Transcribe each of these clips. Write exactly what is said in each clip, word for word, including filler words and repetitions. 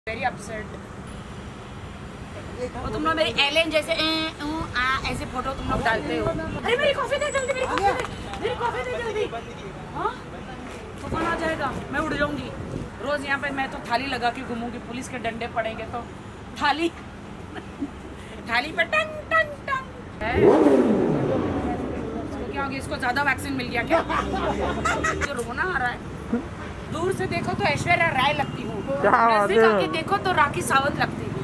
Very upset. और तुम लोग मेरी एलेन जैसे ए, उ, आ, ऐसे फोटो तुम लोग डालते हो। अरे मेरी कॉफी दे जल्दी, मेरी कॉफी दे, मेरी कॉफी दे जल्दी। हाँ तूफान आ जाएगा, मैं उड़ जाऊंगी। रोज यहाँ पे मैं तो थाली लगा के घूमूंगी, पुलिस के डंडे पड़ेंगे तो थाली थाली पे टन टन टन है। तो क्या हो गया, इसको ज्यादा वैक्सीन मिल गया क्या? जो रोना आ रहा है। दूर से देखो तो ऐश्वर्या राय लगती हूँ, नजदीक आके देखो तो राखी सावंत लगती हूँ।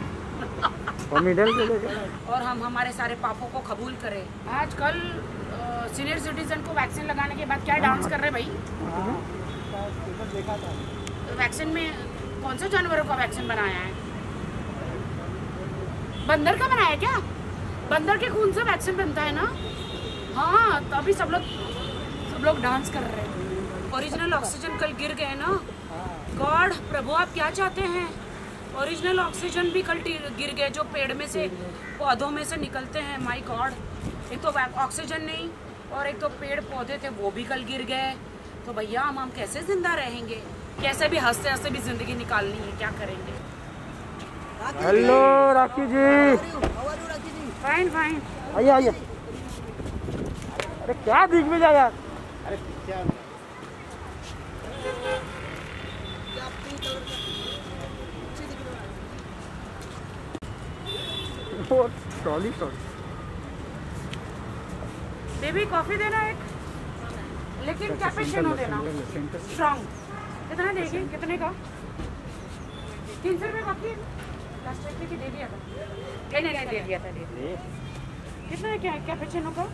और हम हमारे सारे पापों को कबूल करें। आजकल सीनियर सिटीजन को वैक्सीन लगाने के बाद क्या डांस कर रहे भाई? तो वैक्सीन में कौन से जानवरों का वैक्सीन बनाया है? बंदर का बनाया क्या? बंदर के खून से वैक्सीन बनता है ना? हाँ तभी सब लोग सब लोग डांस कर रहे हैं। ओरिजिनल ऑक्सीजन कल गिर गए ना। गॉड प्रभु आप क्या चाहते हैं? ओरिजिनल ऑक्सीजन भी कल गिर गए जो पेड़ में से पौधों में से निकलते हैं। माय गॉड, एक तो ऑक्सीजन नहीं और एक तो पेड़ पौधे थे वो भी कल गिर गए। तो भैया हम हम कैसे जिंदा रहेंगे? कैसे भी हंसते हंसते भी जिंदगी निकालनी है, क्या करेंगे? Hello Rakhi ji. Fine fine. आइए आइए। अरे क्या दिख भी जाएगा? अरे क्या ट्रॉली ट्रॉली बेबी कॉफी देना एक, लेकिन कैपेचिनो देना स्ट्रॉन्ग। कितना देगी? कितने का? तीन सौ रुपये कॉफी लास्ट टाइम की दे दिया था। नहीं नहीं दे दिया था, दे दिया। कितना है क्या कैपेचिनो का?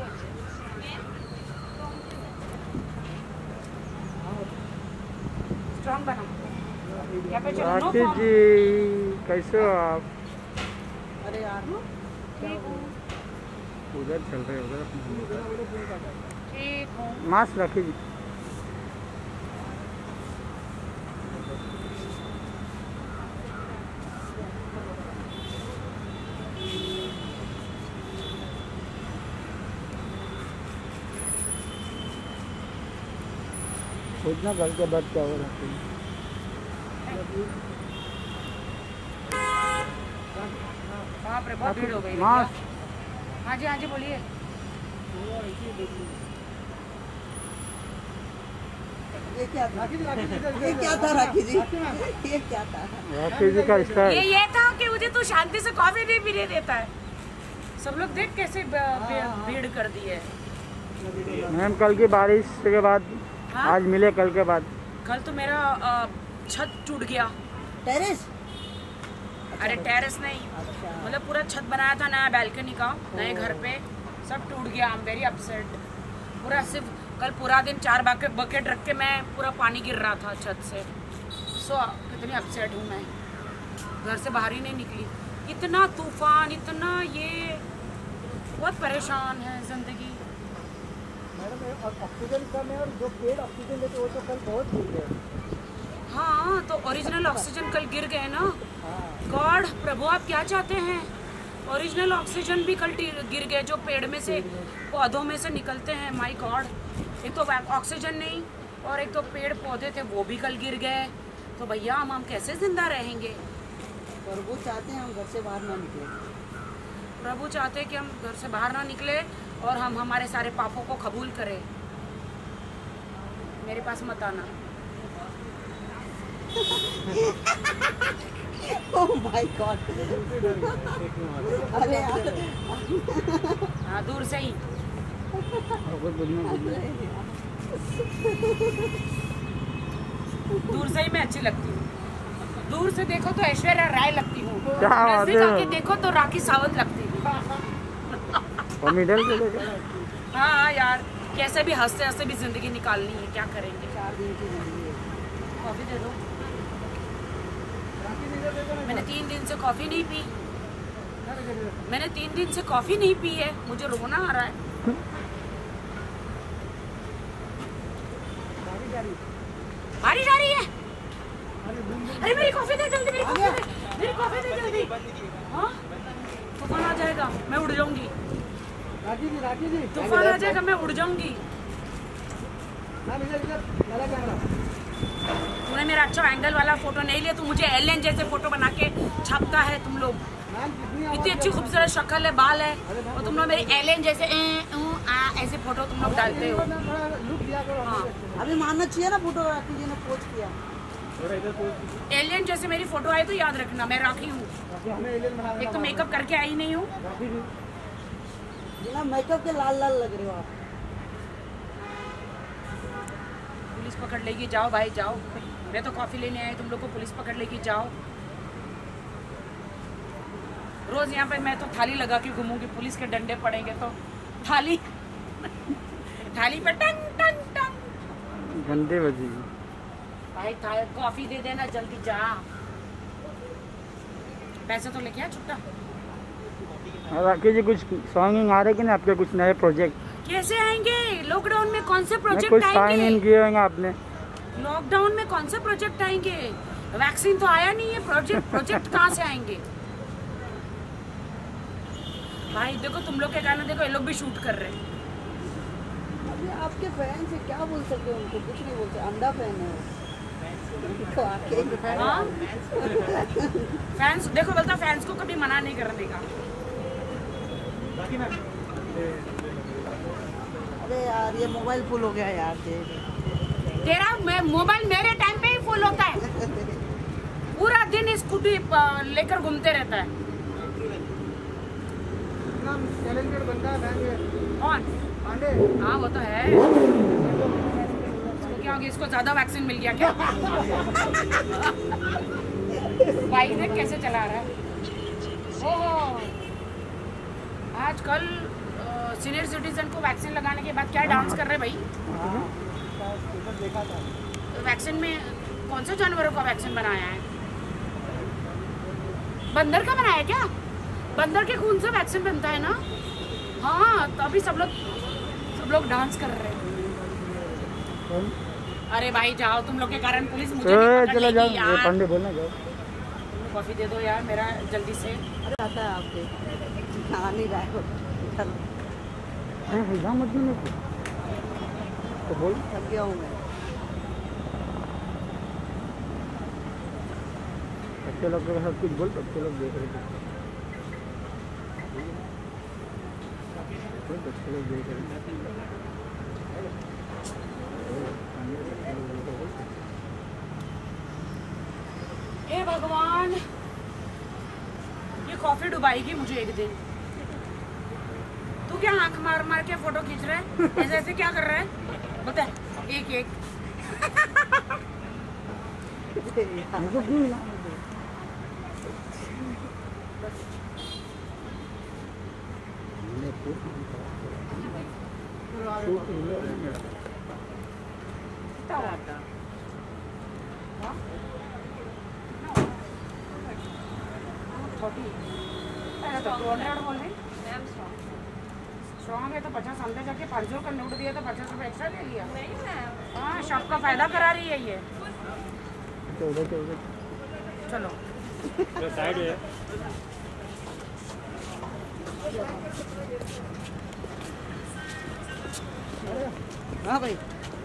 स्ट्रॉन्ग बना कैपेचिनो। राखी जी कैसे हो आप? अरे यार ठीक हूँ। उधर चल रहे उधर ठीक हूँ। मास्क राखी जी। सोचना घर के बाद क्या हो रहा है। बाप रे बहुत भीड़ हो गई। हाँ जी हाँ जी बोलिए। ये क्या था? ये क्या था राखी जी? ये क्या था? राखी जी का स्टाइल ये ये था कि मुझे तू शांति से कॉफी नहीं पीने देता है। सब लोग देख कैसे भीड़ कर दी है। मैम कल की बारिश के बाद हाँ? आज मिले कल के बाद। कल तो मेरा आ, छत टूट गया। टेरेस? अरे टेरेस नहीं, मतलब पूरा छत बनाया था नया बैल्कनी का नए घर पे, सब टूट गया। I am very upset. पूरा सिर्फ कल पूरा दिन चार बकेट बकेट रख के मैं पूरा पानी गिर रहा था छत से। सो so, कितनी अपसेट हूँ मैं, घर से बाहर ही नहीं निकली। इतना तूफान, इतना ये, बहुत परेशान है जिंदगी। मैडम ऑक्सीजन कम है और जो पेड़ ऑक्सीजन देते वो तो कल बहुत गिर गए। हाँ तो ओरिजिनल ऑक्सीजन कल गिर गए ना। गॉड प्रभु आप क्या चाहते हैं? ओरिजिनल ऑक्सीजन भी कल गिर गए जो पेड़ में से पौधों में से निकलते हैं। माय गॉड, एक तो ऑक्सीजन नहीं और एक तो पेड़ पौधे थे वो भी कल गिर गए। तो भैया हम हम कैसे जिंदा रहेंगे? प्रभु चाहते हैं हम घर से बाहर ना निकले। प्रभु चाहते हैं कि हम घर से बाहर ना निकले और हम हमारे सारे पापों को कबूल करें। मेरे पास मत आना। Oh my God. अरे यार हाँ दूर से ही। दूर से ही मैं अच्छी लगती हूँ। दूर से देखो तो ऐश्वर्या राय लगती हूँ, नजदीक आके देखो तो राखी सावंत लगती हूँ। हाँ यार कैसे भी हंसते हंसते भी जिंदगी निकालनी है, क्या करेंगे? चार दिन की जिंदगी है। कॉफी दे दो। मैंने तीन दिन से कॉफी नहीं पी। मैंने तीन दिन से कॉफी नहीं पी है, मुझे रोना आ रहा है। बारिश आ रही है। अरे मेरी कॉफी दे जल्दी, मेरी कॉफी दे, मेरी कॉफी दे जल्दी। हाँ तूफान आ जाएगा, मैं उड़ जाऊंगी। राखी जी राखी जी तूफान आ जाएगा, मैं उड़ जाऊंगी। इधर इधर कैमरा। तूने मेरा अच्छा एंगल वाला फोटो नहीं लिया, तू मुझे एलियन जैसे फोटो बना के छापता है तुम लोग। इतनी अच्छी खूबसूरत शक्ल है, बाल है, और तुम लोग मेरी एलियन जैसे ए, उ, आ, ऐसे फोटो तुम लोग डालते हो। हाँ, अभी मानना चाहिए ना फोटोग्राफी जी ने पोस्ट किया। एलियन जैसे मेरी फोटो आई तो याद रखना मैं राखी हूँ। एक तो मेकअप करके आई नहीं हूँ। बिना मेकअप के लाल लाल लग रहे हो आप। पुलिस पकड़ लेगी, जाओ भाई जाओ। मैं तो कॉफी लेने आई, तुम लोग को पुलिस पकड़ लेगी, जाओ। रोज यहाँ पे मैं तो थाली लगा के घूमूंगी, पुलिस के डंडे पड़ेंगे तो थाली थाली पे टंग टंग टंग घंटे बजेगी भाई। था- कॉफी दे देना जल्दी, जा। पैसे तो लेके आ छुट्टा। और राखी जी कुछ सॉन्ग आ रहे कि नहीं आपके, कुछ नए प्रोजेक्ट? कैसे आएंगे लॉकडाउन में? कौन से कुछ प्रोजेक्ट साइन इन आएंगे किए होंगे आपने? लॉकडाउन में? कौन से प्रोजेक्ट आएंगे? वैक्सीन तो आया नहीं है, प्रोजेक्ट प्रोजेक्ट कहाँ से आएंगे भाई? देखो तुम लोग के गाने देखो, ये लोग भी शूट कर रहे हैं। अभी आपके फैन से क्या बोल सकते हो? उनको कुछ नहीं बोलते, अंधा फैन है वो। तो आके हाँ फैंस देखो, बोलता फैंस को कभी मना नहीं करने का। अरे यार ये मोबाइल फुल हो गया यार। तेरा मैं मोबाइल मेरे टाइम पे ही फुल होता है, पूरा दिन स्कूटी लेकर घूमते रहता है। टैलेंटेड बंदा है कौन? पांडे। हाँ वो तो है। इसको क्या हो गया? इसको ज्यादा वैक्सीन मिल गया क्या? भाई देख कैसे चला रहा है। ओहो, आजकल सीनियर सिटीजन को वैक्सीन लगाने के बाद क्या डांस कर रहे भाई? देखा था। वैक्सीन में कौन से जानवरों का वैक्सीन बनाया है? बंदर का बनाया क्या? बंदर के खून से वैक्सीन बनता है ना? हाँ, तभी सब लोग सब लोग डांस कर रहे हैं। अरे भाई जाओ, तुम लोग के कारण पुलिस मुझे नहीं पकड़ चलो जाओ, लेगी यार। पांडे बोलना जाओ। कॉफी दे दो यार मेरा जल्दी से। अरे आता है आपके खा नहीं रहा है। अरे हिला मत मेरे को, तो बोल। थक गया हूँ मैं। बच्चे लोग के साथ कुछ बोल, बच्चे लोग देख रहे थे। बच्चे लोग देख रहे थे। हे भगवान, ये कॉफी डुबाएगी मुझे एक दिन। तू क्या आंख मार मार के फोटो खींच रहा है? ऐसे ऐसे क्या कर रहा है बता? एक एक हमको क्यों मिला? स्ट्रॉन्ग है तो पचास अंदर जाके पाँच सौ का नोट दिया तो पचास रुपये एक्स्ट्रा ले लिया। हाँ, शॉप का फायदा करा रही है ये। चौदह चौदह चलो साइड है। हाँ भाई,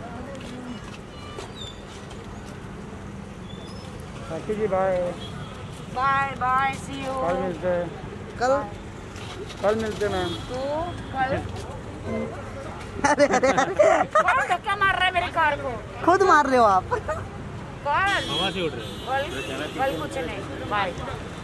Rakhi ji bye bye bye, see you. कल मिलते हैं। कल कल मिलते हैं मैम। तो कल अरे अरे अरे कौन धक्का मार रहा है मेरी कार को? खुद मार रहे हो आप। कल हवा से उड़ रहे कल कल कुछ नहीं। बाय।